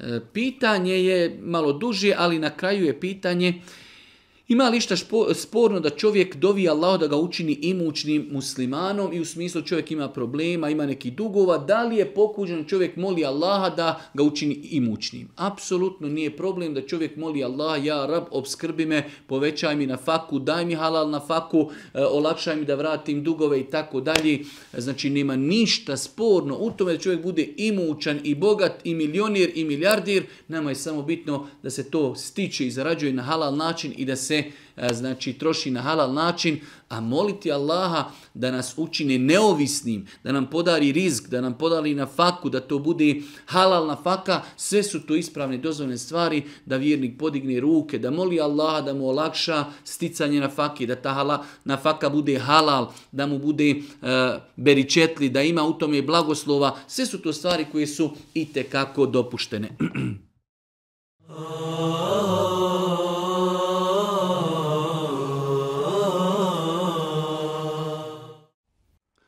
Pitanje je malo duže, ali na kraju je pitanje ima li šta sporno da čovjek dovi Allahu da ga učini imućnim muslimanom i u smislu čovjek ima problema, ima nekih dugova, da li je pokuđen čovjek moli Allaha da ga učini imućnim? Apsolutno nije problem da čovjek moli Allaha, ja Rab, obskrbi me, povećaj mi na faku, daj mi halal na faku, olakšaj mi da vratim dugove i tako dalje. Znači nema ništa sporno u tome da čovjek bude imućan i bogat i milionir i milijardir, nama je samo bitno da se to stiče i zarađuje na halal način i da se znači troši na halal način, a moliti Allaha da nas učini neovisnim, da nam podari rizk, da nam podari na faku, da to bude halal faka, sve su to ispravne dozvoljene stvari, da vjernik podigne ruke, da moli Allaha da mu olakša sticanje na faki, da ta na faka bude halal, da mu bude beričetli, da ima u tome blagoslova, sve su to stvari koje su itekako dopuštene.